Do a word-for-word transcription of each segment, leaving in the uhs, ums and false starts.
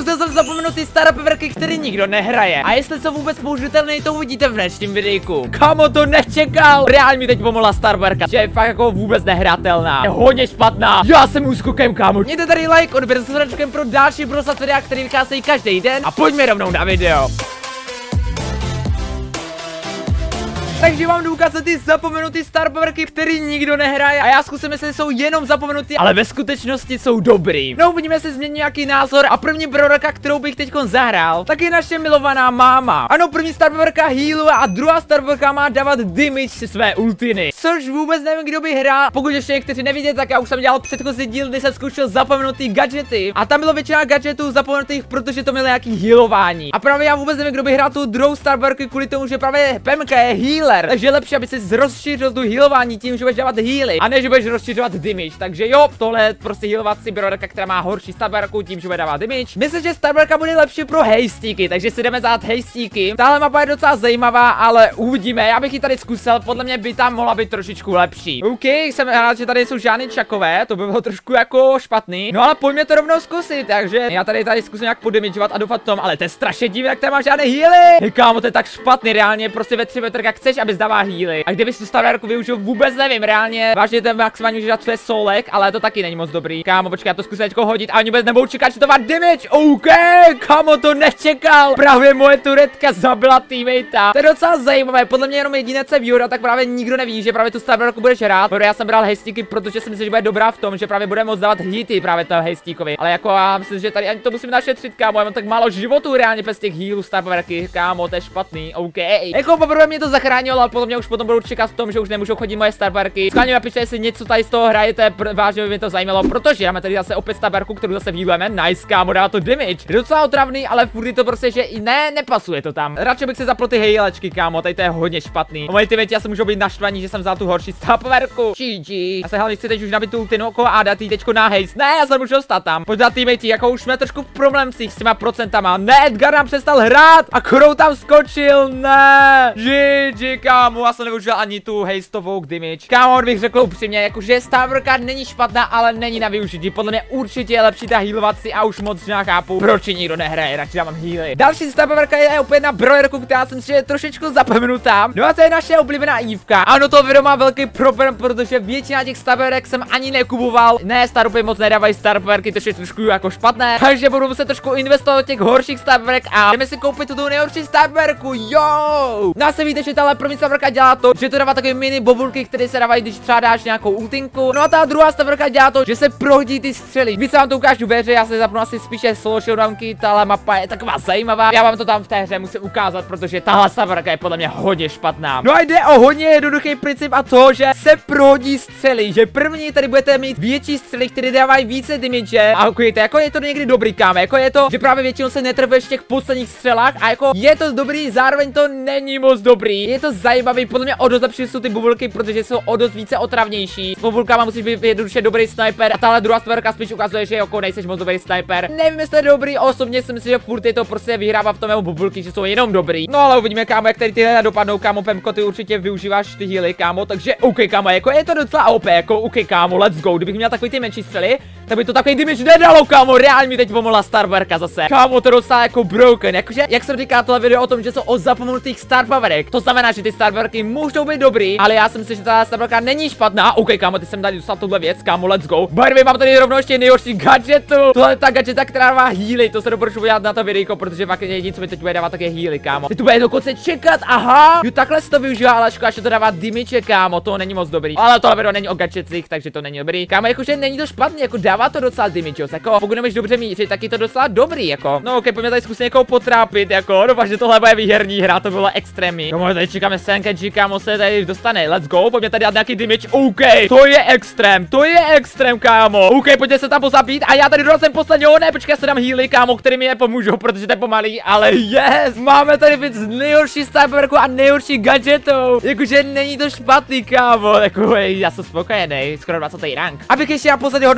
Zkusil jsem zapomenout ty staré powerky, které nikdo nehraje. A jestli jsou vůbec použitelné, to uvidíte v dnešním videjku. Kámo, to nečekal. Reálně mi teď pomohla starberka, že je fakt jako vůbec nehratelná. Je hodně špatná. Já jsem úskokem, kámo. Mějte tady like, odběr s hračkem pro další brosat videa, který vycházejí každý den. A pojďme rovnou na video. Takže vám jdu ukázat ty zapomenutý star powerky, který nikdo nehraje. A já zkusím, jestli jsou jenom zapomenutý, ale ve skutečnosti jsou dobrý. No uvidíme, jestli změní nějaký názor. A první brodaka, kterou bych teď zahrál, tak je naše milovaná máma. Ano, první star powerka healuje a druhá star powerka má dávat damage si své ultiny. Což vůbec nevím, kdo by hrál. Pokud ještě někteří nevidíte, tak já už jsem dělal předchozí díl, kdy jsem zkoušel zapomenutý gadgety. A tam bylo většina gadgetů zapomenutých, protože to mělo nějaký healování. A právě já vůbec nevím, kdo by hrál tu druhou star powerku kvůli tomu, že právě Pemka je healer. Takže je lepší, aby si rozšířil tu healování tím, že budeš dávat healy, a ne, že budeš rozšiřovat damage. Takže jo, tohle je prostě healovací brodaka, která má horší starberku tím, že bude dávat damage. Myslím, že starberka bude lepší pro hejstíky, takže si jdeme dát hejstíky. Tahle mapa je docela zajímavá, ale uvidíme. Já bych ji tady zkusil, podle mě by tam mohla být trošičku lepší. OK, jsem rád, že tady jsou žádné čakové, to by bylo trošku jako špatný. No ale pojďme to rovnou zkusit, takže já tady tady zkusím nějak podimidžovat a doufat v tom, ale to je strašně divné, jak tady má žádné healy. Hey, kámo, to je tak špatný, reálně prostě ve tři metrkách chceš, aby zdává healy. A kdyby si tu starberku využil, vůbec nevím, reálně. Vážně ten maximálně už je solek, ale to taky není moc dobrý. Kámo, počkej, já to zkusím teďko hodit a oni vůbec nebudou čekat, že to má damage. OK, kámo, to nečekal. Právě moje turetka zabila teammatea. To je docela zajímavé, podle mě jenom jedinec se výhoda, tak právě nikdo neví, že právě tu starberku budeš hrát. Protože já jsem bral hejstíky, protože si myslím, že bude dobrá v tom, že právě bude moct dávat hity právě toho hejstíkovi. Ale jako já myslím, že tady ani to musím našetřit, kámo, já mám tak málo životů reálně bez těch healů starberky, kámo, to je špatný. OK. Jako poprvé mě to zachránilo, ale podle mě už potom budou čekat v tom, že už nemůžou chodit moje starberky. Skláně napište, jestli něco tady z toho hrajete, vážně by mě to zajímalo, protože máme tady zase opět starberku, kterou zase healujeme. Nice, kámo, dá to damage. Je docela otravný, ale furt je to prostě, že i ne, nepasuje to tam. Radši bych se zapl ty hejlečky, kámo, tady to je hodně špatný. Moje teammates já se můžou být naštvaní, že jsem vzal tu horší star powerku. G G. Já se hlavně chci teď už nabít tu ultinu a dát jí teďko na hejs. Ne, já jsem už dostat tam. Pojď na teammates, jako už jsme trošku v problém s těma procentama. Ne, Edgar nám přestal hrát a Crow tam skočil. Ne. G G, kámo, já jsem nevyužil ani tu hejstovou damage. Kámo, bych řekl upřímně, jakože starberka není špatná, ale není na využití. Podle mě určitě je lepší ta healovací a už moc nechápu, proč ji nikdo nehraje, radši dávám healy. Další starberka je opět na brojerku, která jsem si je trošičku zapomenutá. No a to je naše oblíbená Ivka. Ano, to video má velký problém, protože většina těch starberek jsem ani nekupoval. Ne, starupy moc nedávají starberky, to je trošku jako špatné. Takže budu muset trošku investovat do těch horších starberek a jdeme si koupit tu nejhorší starberku. Jo! No a se víte, že tahle první starberka dělá to, že to dává takové mini bobulky, které se dávají, když třeba dáš nějakou ultinku. No a ta druhá starberka dělá to, že se prohodí ty střely. Víc vám to ukážu ve hře, já se zapnu asi spíše solo showdownky, tahle mapa je taková zajímavá. Já vám to tam v té hře musím ukázat, protože tahle starberka je podle mě hodně špatná. No a jde o hodně jednoduchý princip a to, že se prohodí střely, že první tady budete mít větší střely, které dávají více damage. A koukejte, jako je to někdy dobrý, kámo, jako je to, že právě většinou se netrveš v těch posledních střelách a jako je to dobrý, zároveň to není moc dobrý. Je to zajímavý, podle mě o dost lepší jsou ty bubulky, protože jsou o dost více otravnější. S bubulkama musíš být jednoduše dobrý sniper a tahle druhá starberka spíš ukazuje, že jako nejseš moc dobrý sniper. Nevím, jestli je dobrý, osobně si myslím, že furt je to prostě vyhrává v tom jeho bubulky, že jsou jenom dobrý. No ale uvidíme, kámo, jak tady tyhle dopadnou, kámo, Pemko, ty určitě využíváš ty healy, kámo, takže OK, kámo, jako je to docela O P, jako OK, kámo, let's go. Kdybych měl takový ty menší střely, tak by to takový damage nedalo, kámo, reálně mi teď pomohla starberka zase. Kámo, to docela jako broken, jakože, jak jsem říkal tohle video o tom, že jsou o zapomenutých star powerek. To znamená, že ty starberky můžou být dobrý, ale já si myslím, že ta starberka není špatná. OK, kámo, ty jsem tady dostal tuhle věc, kámo, let's go. By the way, mám tady rovnou ještě nejhorší gadgetu. Tohle je ta gadgeta, která má healy, to se doporučuji udělat na to videjko, protože fakt jediné, co mi teď bude dávat, tak je healy, kámo. Ty tu bude dokonce čekat, aha. Jo, takhle se to využívá, ale škoda, že to dává damage, kámo, to není moc dobrý. Ale tohle video není o gadgetcích, takže to není dobrý. Kámo, jakože není to špatný, jako dává to docela damage, jako pokud nemůžeš dobře mířit, tak je to docela dobrý, jako. No, OK, pojďme tady zkusit někoho potrápit, jako. Doufám, že tohle bude výherní hra, to bylo extrémní. No, tady čekáme Senkenji, kámo, se tady dostane. Let's go, pojďme tady dát nějaký damage. OK, to je extrém, to je extrém, kámo. OK, pojďte se tam pozabít a já tady dorazím posledního, ne, počkej, já se dám healy, kámo, který mi je pomůžou, protože to je pomalý, ale yes, máme tady víc nejhorší starberku a nejhorší gadgetou. Jakože není to špatný, kámo, jako já jsem spokojený, skoro dvacátý rank. Abych ještě já posledně hodnotil, pak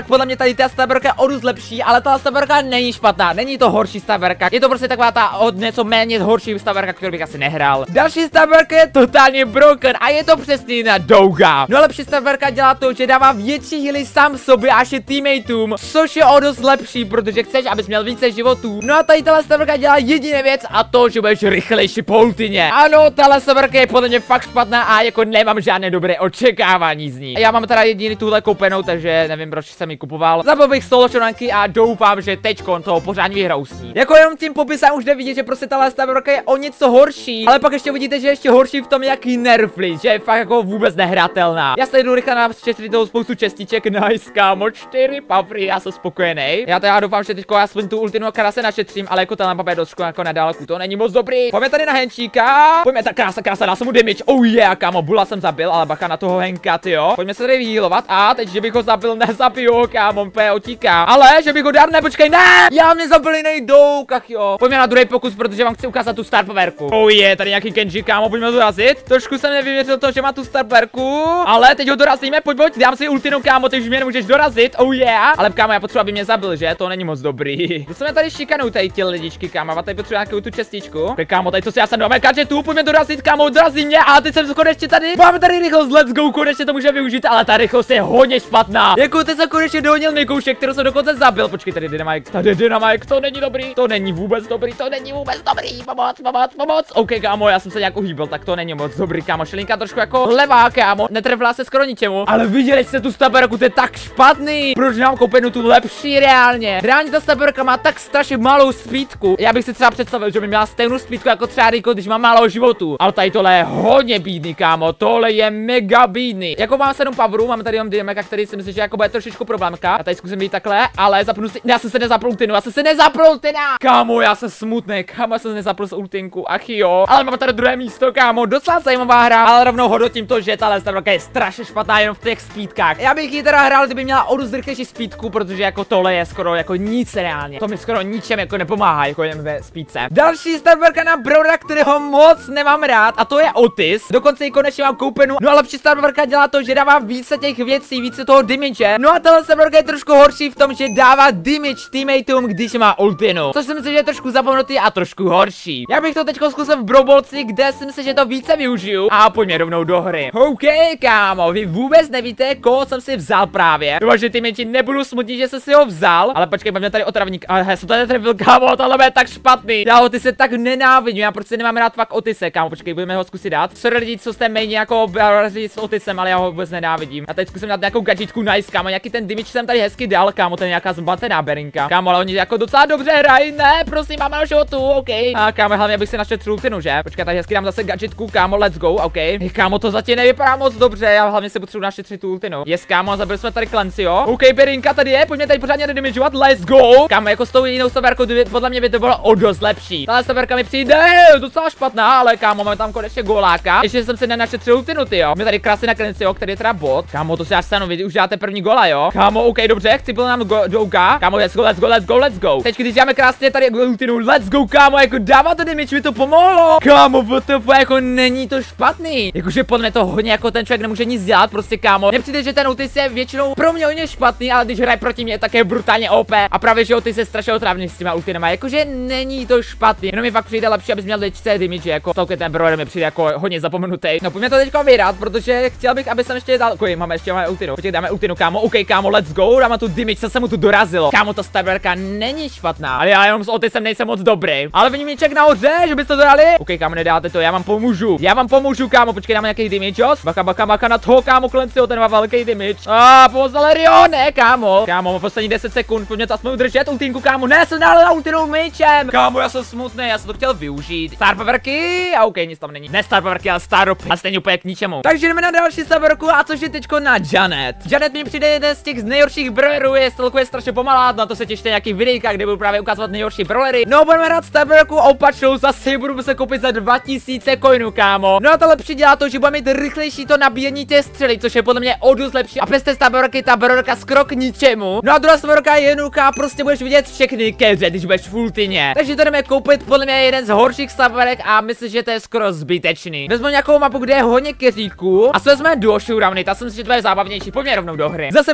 tak podle mě tady ta staberka je o dost lepší, ale ta staberka není špatná, není to horší staberka. Je to prostě taková ta od něco méně horší staberka, kterou bych asi nehrál. Další staberka je totálně broken a je to přesně na Douga. No lepší staberka dělá to, že dává větší healy sám sobě a ještě teammateům, což je o dost lepší, protože chceš, abys měl více životů. No a tady tahle staberka dělá jediné věc a to, že budeš rychlejší po ultině. Ano, tahle staberka je podle mě fakt špatná a jako nemám žádné dobré očekávání z ní. Já mám teda jediný tuhle koupenou, takže nevím, proč jsem ji kupoval. Zabil bych solo čonanky a doufám, že teďkon toho pořádně vyhrou s ní. Jako jenom tím popisem už jde vidět, že prostě tahle staberka je o něco horší, ale pak ještě vidíte, že je ještě horší v tom, jaký nerfly, že je fakt jako vůbec nehratelná. Já se jdu rychle na čtyři toho spoustu čestiček, nice kámo, čtyři papry, já jsem spokojený. Já teda doufám, že teďko já svým tu ultinu krásně našetřím, ale jako ta lampa je dost jako na dálku, to není moc dobrý. Pojďme tady na Henčíka. Pojďme, ta krása, krása, dá se mu damage. Oh yeah, kámo, Bula jsem zabil, ale bacha na toho Henka, jo. Pojďme se tady vyhýlovat. A teď, že bych ho zabil, nezabiju ho, kámo, on utíká. Ale že bych ho dal, ne, počkej, ne! Já mě zabil jiný Doug, ach jo. Pojďme na druhý pokus, protože vám chci ukázat tu star powerku. Oh yeah, tady nějaký Genji, kámo, pojďme dorazit. Trošku jsem nevěřil to, že má tu star powerku, ale teď ho dorazíme, pojď, pojď, dám si ultinu, kámo, ty už mě nemůžeš dorazit. Oh yeah. Ale kámo, já potřebuji, aby mě zabil, že? To není moc dobrý. To jsme tady šikanou tady ty lidičky, kámo, a tady potřebuji nějakou tu čestičku. Tak kámo, tady to si já jsem dáme gadgetu, pojďme dorazit, kámo, dorazí mě a teď jsem konečně tady. Máme tady rychlost, let's go, konečně to můžeme využít, ale ta rychlost je hodně špatná. Jako teď jsem konečně dohnil Mikoušek, kterou jsem dokonce zabil. Počkej, tady Dynamite, tady Dynamite, to není dobrý, to není vůbec dobrý, to není vůbec dobrý. Pomoc, pomoc, pomoc. OK, kámo, já jsem se nějak uhýbil, tak to není moc dobrý, kámo. Šelinka trošku jako levá, kámo, netrefila se skoro ničemu. Ale viděli jste tu staberku, to je tak špatný. Proč nám koupenu tu lepší reálně? Reálně ta staberka má tak strašně malou speedku. Já bych si třeba představil, že by měla stejnou speedku jako třeba Rico, když má málo životů. Ale tady tohle je hodně bídný, kámo. Tohle je mega bídný. Jako mám sedm powerů, máme tady jenom Dynamika, který si myslím, že jako bude trošičku problémka. Já tady zkusím být takhle, ale zapnu si. Já jsem se nezapl ultinu, já jsem se nezapl ultina. Kámo, já jsem smutný, kámo, já jsem se nezapl z ultinku. Ach jo. Ale mám tady druhé místo, kámo. Docela zajímavá hra, ale rovnou hodnotím to, že tahle staberka je strašně špatná jenom v těch speedkách. Já bych ji teda hrál, kdyby měla o dost rychlejší speedku, protože jako tohle je skoro jako nic reálně. To mi skoro ničem jako nepomáhá, jako jen ve speedce. Další staberka na Brawlera, kterého moc nemám rád, a to je Otis. Dokonce ji konečně mám koupenu. No a lepší staberka dělá to, že dává více těch věcí, více toho damage. No a tahle staberka je trošku horší v tom, že dává damage teammateům, když má ultinu. Což si myslím, že je trošku zapomenutý a trošku horší. Já bych to teď zkusil v Brawlbolci, kde si myslím, že to více využiju. A pojďme rovnou do hry. OK, kámo, vy vůbec nevíte, koho jsem si vzal právě. Doufám, že teammates nebudu smutní, že jsem si ho vzal. Ale počkej, mám tady otravník. Ale já jsem to netrefil, kámo, tohle je tak špatný. Já Otise tak nenávidím, já prostě nemám rád fakt Otise, kámo. Počkej, budeme ho zkusit dát. Sorry lidi, co jste méně jako s Otisem, ale já ho vůbec nenávidím. A teď zkusím dát nějakou gadgetku, nice, kámo. Nějaký ten damage jsem tady hezky dal, kámo, ten nějaká zmatená berinka. Kámo, ale oni jako docela dobře hrají, ne, prosím, máme na životu, OK. A kámo, hlavně bych si našel ultinu, že? Počkej, tady hezky dám zase gadgetku, kámo, let's go, OK. Hey, kámo, to zatím nevypadá moc dobře, já hlavně si potřebuji našetřit tu ultinu. Yes, kámo, zabili jsme tady Clancyho. OK, berinka tady je, pojďme tady pořádně nedamageovat, let's go. Kámo, jako s tou jinou staberkou, podle mě by to bylo o dost lepší. Tahle staberka mi přijde docela špatná, ale kámo, máme tam konečně goláka. Ještě jsem si nenašetřil ultinu, ty jo. Mě tady krásně na Clancyho, který je teda bot. Kámo, to si až stanu, vy už dáte první gola, jo. Kámo, OK, dobře, chci byl nám Douga. Kámo, let's go, let's go, let's go, let's go. Teď když dáme krásně tady ultinu, let's go, kámo, jako dává to damage, mi to pomohlo. Kámo, W T F, jako není to špatný. Jakože podle mě to hodně jako ten člověk nemůže nic dělat, prostě kámo. Nepřijde, že ten Otis je většinou pro mě hodně špatný, ale když hraje proti mě, tak je brutálně O P. A právě, že Otis je strašně otravný s těma ultinama, jakože není to špatný. Jenom mi fakt přijde lepší, abys měl větší damage, jako celkem ten Brawler mi přijde jako hodně zapomenutý. No pojďme to teďka vyhrát, protože chtěl bych, aby jsem ještě dal. Okej, máme ještě máme ultinu. Počkej, dáme ultinu, kámo. OK, kámo, let's go. Dáme tu damage, co se mu tu dorazilo. Kámo, ta staberka není špatná, ale já jenom s Otisem nejsem moc dobrý. Ale vidím míček nahoře, že byste to dali. OK, kámo, nedáte to, já vám pomůžu. Já vám pomůžu, kámo. Počkej, dáme nějaký damage, jo? Baka, baka, baka na toho, kámo, Clancyho, ten má velký damage. A ah, pomoc Lerio, ne, kámo. Kámo, poslední deset sekund, pojďme to aspoň udržet ultinku, kámo. Ne, jsem dal na ultinu míčem. Kámo, já jsem smutný, já jsem to chtěl využít. Star powerky, a OK, nic tam není. Ne star powerky, ale star ropy. A stejně úplně k ničemu. Takže jdeme na další staberku, a což je teďko na Janet. Janet mi přijde jeden z těch z nejhorších brawlerů, je celkově strašně pomalá, na to se těšte nějaký videjka, kde budu právě ukazovat nejhorší brawlery. No, budeme hrát staberku opačnou, zase budu se koupit za dva tisíce coinů, kámo. No a to lepší dělá to, že bude mít rychlejší to nabíjení té střely, což je podle mě o dost lepší. A bez té staberky ta brawlerka skoro k ničemu. No a druhá staberka je jednoduchá, prostě budeš vidět všechny keře, když budeš v ultině. Takže to jdeme koupit, podle mě jeden z horších staberek a myslím, že to je skoro zbytečný. Vezmu nějakou mapu, kde je hodně keříků a vezmeme duo showdowny, ta si myslím, že to je zábavnější. Pojďme rovnou do hry. Zase popisku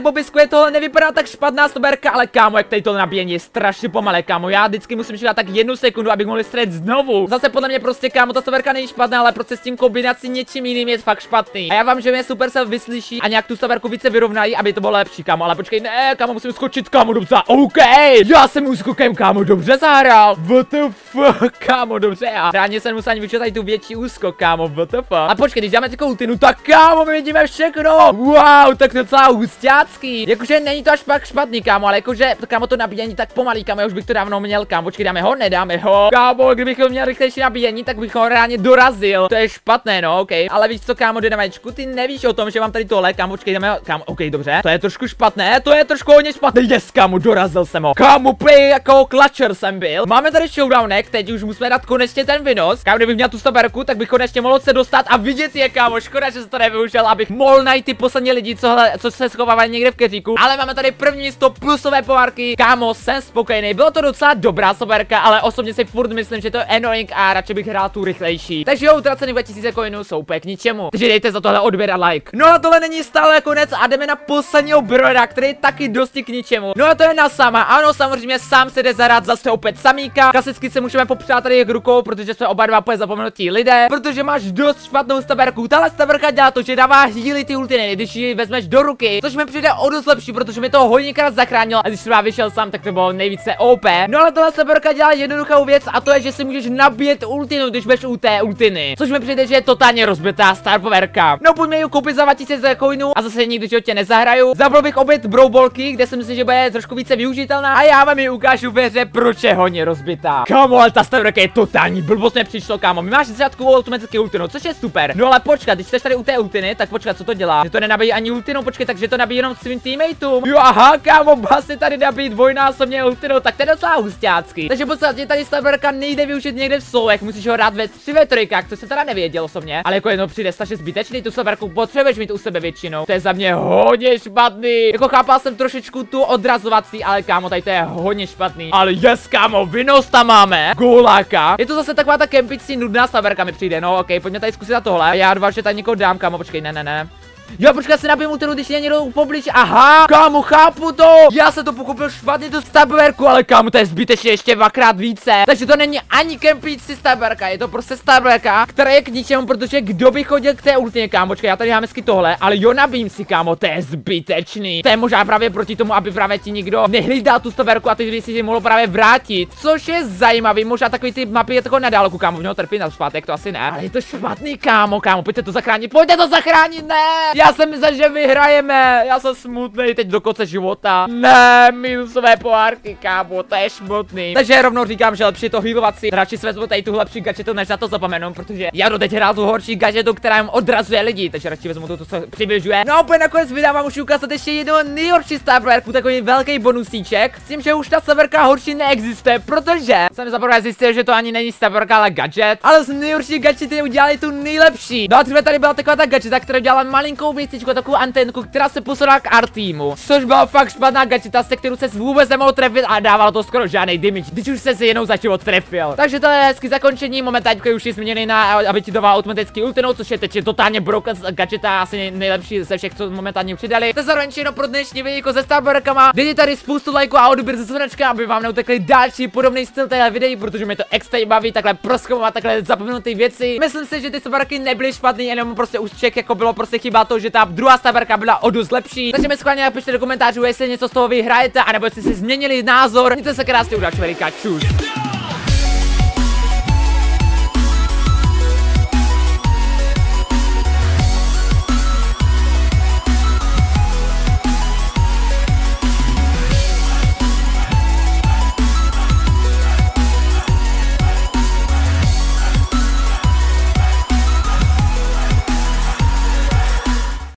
celkově tohle nevypadá tak špatná stoberka, ale kámo, jak tady to nabíjení je strašně pomalé, kámo. Já vždycky musím čekat tak jednu sekundu, abych mohl střelit znovu. Zase podle mě prostě, kámo, ta stoberka není špatná, ale prostě s tím kombinací něčím jiným je fakt špatný. A já vám, že mě super se vyslyší a nějak tu stoberku více vyrovnají, aby to bylo lepší, kámo. Ale počkej, ne, kámo, musím skočit, kámo, dobře. OK, já jsem úskokem, kámo, dobře zahrál. What the fuck, kámo, dobře. A ráně jsem musel ani vyčítat tu větší úskok, kámo, what the fuck. A počkej, když dáme takovou ultinu, tak kámo, my vidíme všechno. Wow, tak to docela husťácký. Jakože není to až pak špatný, kámo, ale jakože, kámo, to nabíjení tak pomalý, kámo, já už bych to dávno měl, kámo. Počkej, dáme ho, nedáme ho. Kámo, kdybych ho měl rychlejší nabíjení, tak bych ho reálně dorazil. To je špatné, no, OK. Ale víš co, kámo, dynamičku, ty nevíš o tom, že mám tady tohle, kámo, počkej, dáme ho, kámo, OK, dobře. To je trošku špatné, to je trošku hodně špatné. Yes, kámo, dorazil jsem ho. Kámo, play jako klačer jsem byl. Máme tady showdownek, teď už musíme dát konečně ten vynos. Kámo, kdybych měl tu stoberku, tak bych konečně mohl se dostat a vidět je, kámo. Škoda, že se to nevyužil, abych mohl najít ty poslední lidi, co, hele, co se schovávají někde v keříku. Ale máme tady první místo plusové pohárky. Kámo, jsem spokojený. Bylo to docela dobrá stoberka, ale osobně si furt myslím, že to je annoying a radši bych hrál tu rychlejší. Takže jo, utracený dva tisíce coinů jsou úplně k ničemu. Takže dejte za tohle odběr a like. No a tohle není stále konec a jdeme na posledního broda, který je taky dosti k ničemu. No a to je na sama. Ano, samozřejmě sám se jde zahrát zase opět samíka. Klasicky se můžeme popřát tady rukou, protože jsme oba dva úplně zapomenutí lidé, protože máš dost špatnou stoberku. Tahle stoberka dělá to, že dává healy ty ultiny, když ji vezmeš do ruky, což mi přijde o dost lepší, protože mi to hodněkrát zachránilo a když třeba vyšel sám, tak to bylo nejvíce O P. No ale tahle stoberka dělá jednoduchou věc a to je, že si můžeš nabít ultinu, když budeš u té ultiny, což mi přijde, že je totálně rozbitá starpoverka. No pojďme ji koupit za dva tisíce coinů a zase nikdy životě nezahraju. Zabral bych opět broubolky, kde si myslím, že bude trošku více využitelná a já vám ji ukážu ve hře, proč je hodně rozbitá. Kámo, ale ta stoberka je totální blbost, nepřišlo, kámo. My máš začátkovou automatický ultinu, což je super. No ale počkat, když jsi tady u té ultiny, tak počkat, co to dělá? Že to nenabíjí ani ultinou, počkej, takže to nabíjí jenom svým teammateům. Jo, aha, kámo, vlastně tady nabíjí dvojnásobně ultinou, tak to je docela husťácký. Takže v podstatě tady stoberka nejde využít někde v slovech, musíš ho hrát ve tři ve trojkách, co jsem teda nevěděl osobně, ale jako jedno přijde strašně zbytečný, tu stoberku potřebuješ mít u sebe většinou. To je za mě hodně špatný. Jako chápal jsem trošičku tu odrazovací, ale kámo, tady to je hodně špatný. Ale yes, kámo, vynos tam máme. Góláka. Je to zase taková ta kempicí nudná stoberka mi přijde, no, ok, pojďme tady zkusit na tohle. Já dva, že tady někoho dám, kámo, počkej, ne, ne, ne. Jo, počkej, si nabiju ultinu, když je někdo poblíž. Aha, kámo, chápu to. Já se to pochopil špatně tu stoberku, ale kámo, to je zbytečně ještě dvakrát více. Takže to není ani kempící stoberka, je to prostě stoberka, která je k ničemu, protože kdo by chodil k té ultině, kámo, počkej, já tady mám hezky tohle, ale jo, nabím si, kámo, to je zbytečný. To je možná právě proti tomu, aby právě ti někdo nehlídal tu stoberku a ty by si ji mohl právě vrátit. Což je zajímavý, možná takový ty mapy je takovou na dálku, kámo, v něho trpí na zpátek, to asi ne. Ale je to špatný, kámo, kámo, pojďte to zachránit, pojďte to zachránit, ne. Já jsem myslel, že vyhrajeme, já jsem smutný teď do konce života. Ne, minusové pohárky, kámo, to je smutný. Takže rovnou říkám, že lepší to healovat si. Radši si vezmu tady tu lepší gadgetu, než na to zapomenu, protože já do teď hrál tu horší gadgetu, která jim odrazuje lidi, takže radši vezmu tu, co přibližuje. No a úplně nakonec vydávám už ukázat ještě jednu nejhorší stoberku, takový velký bonusíček, s tím, že už ta stoberka horší neexistuje, protože jsem zaprvé zjistil, že to ani není stoberka, ale gadget, ale z nejhorší gadgety udělali tu nejlepší. No a třeba tady byla taková ta gadgeta, která dělala malinkou věcičku, takovou antenku, která se posunula k R-teamu. Což byla fakt špatná gadgeta, se kterou se vůbec nemohl trefit a dávalo to skoro žádný damage, když už se si jenom za život trefil. Takže to je hezky zakončení, momentálně už je změněný na, aby ti dával automatický ultinou, což je teď totálně broken gadgeta, asi nejlepší ze všech, co momentálně přidali. To je zároveň jenom pro dnešní video se stoberkama. Dejte tady spoustu lajků a odběr ze zvonečka, aby vám neutekli další podobný styl téhle videí, protože mě to extra baví takhle prozkoumat takhle zapomenutý věci. Myslím si, že ty stoberky nebyly špatný, jenom prostě už ček, jako bylo prostě chyba to, že ta druhá stoberka byla o dost lepší. Takže mi schválně napište do komentářů, jestli něco z toho vyhrajete, anebo jestli si změnili názor. Mějte se krásně, udачи, čus.